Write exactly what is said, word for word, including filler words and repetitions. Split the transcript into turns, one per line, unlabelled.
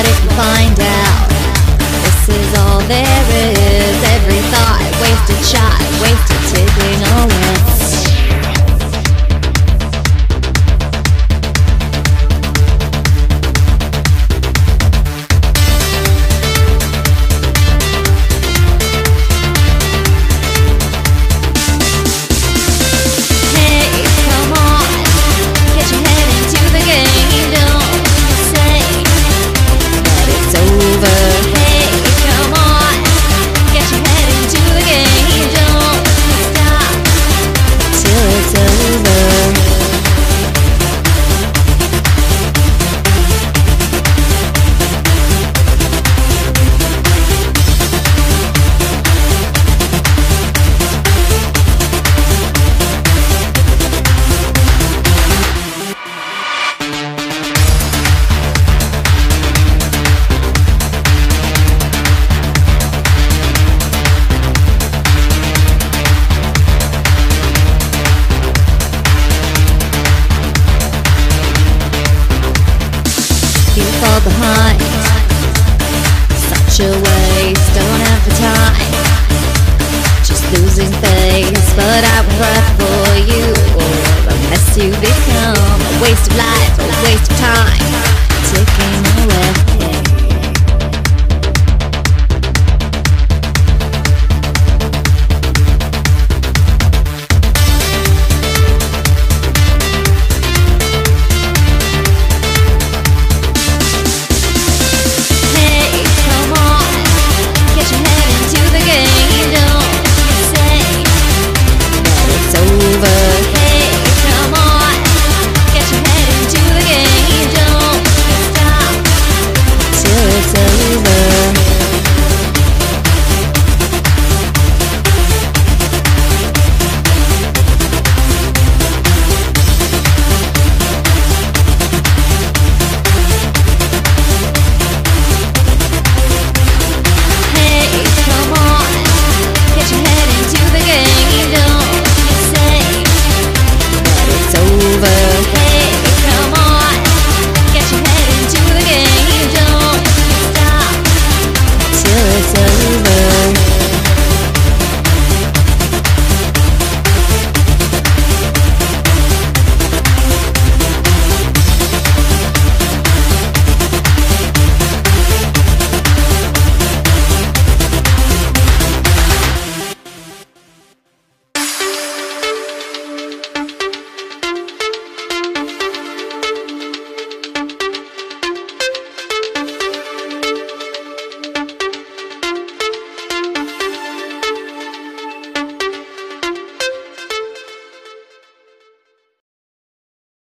what if you find out this is all there is? Every thought, wasted shot, wasted tipping away. You fall behind, such a waste, don't have the time, just losing face, but I would cry for you, or a mess you become, a waste of life, a waste of time.